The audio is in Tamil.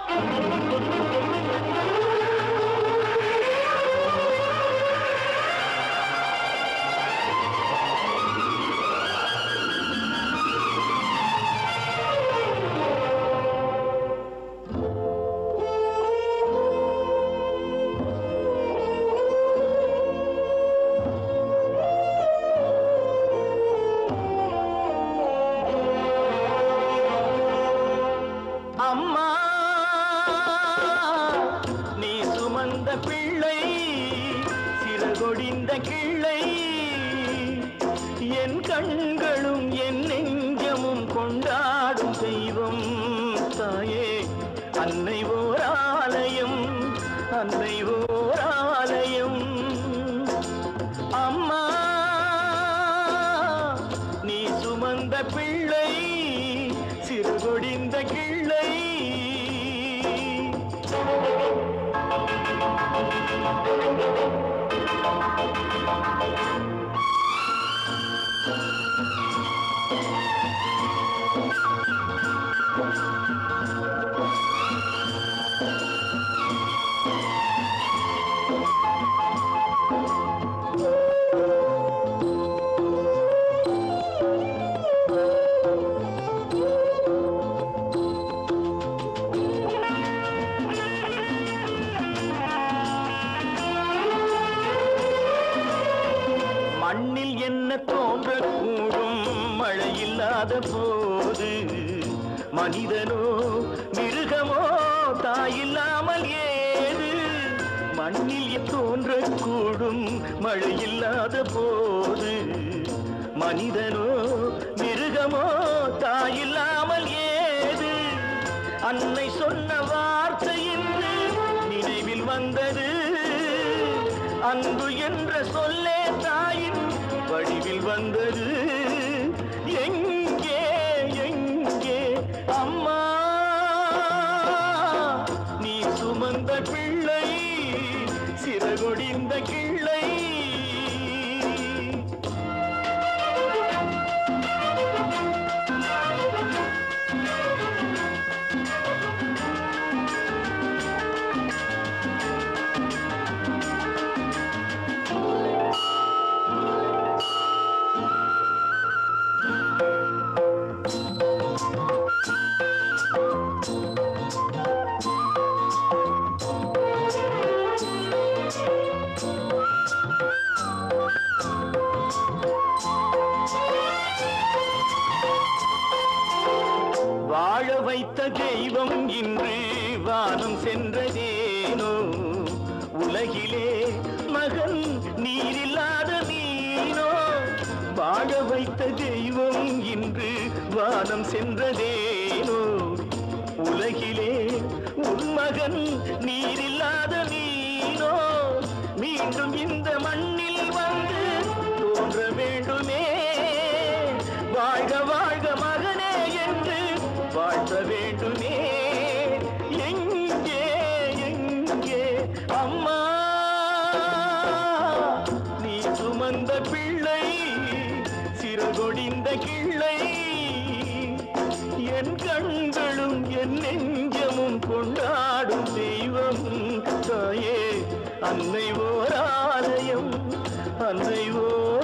பிள்ளை சிறகொடிந்த கிள்ளை என் கண்களும் என் நெஞ்சமும் கொண்டாடும் தெய்வம் தாயே அன்னை ஓர் ஆலயம் அன்னை ஓர் ஆலயம் அம்மா நீ சுமந்த பிள்ளை சிறகொடிந்த கிள்ளை மண்ணில் என்ன தோன்றக்கூடும் மழையில்லாத போது மனிதனோ மிருகமோ தாயில்லாமல் ஏது மண்ணில் தோன்றக்கூடும் மழையில்லாத போது மனிதனோ மிருகமோ தாயில்லாமல் ஏது அன்னை சொன்ன வார்த்தை என்று நினைவில் வந்தது அன்பு என்ற சொல்லே தாயின் வடிவில் வந்தது எங்கே எங்கே அம்மா நீ சுமந்த பிள்ளை சிறகொடிந்த கிள்ளை வாழ வைத்த தெய்வம் இன்று வானம் சென்றதேனோ உலகிலே மகன் நீரில்லாத மீனோ வாழ வைத்த தெய்வம் இன்று வானம் சென்றதேனோ உலகிலே உன் மகன் நீரில்லாத மீனோ மீண்டும் இந்த மண்ணில் வந்து தோன்ற வேண்டுமே வாழ்க வாழ்க மகனே என்று வாழ்த்த வேண்டுமே எங்கே எங்கே அம்மா நீ சுமந்த பிள்ளை சிறகொடிந்த கிள்ளை என் கண்களும் என் நெஞ்சமும் கொண்டாடும் தெய்வம் தாயே அன்னை ஓர் ஆலயம் அன்னை ஓர்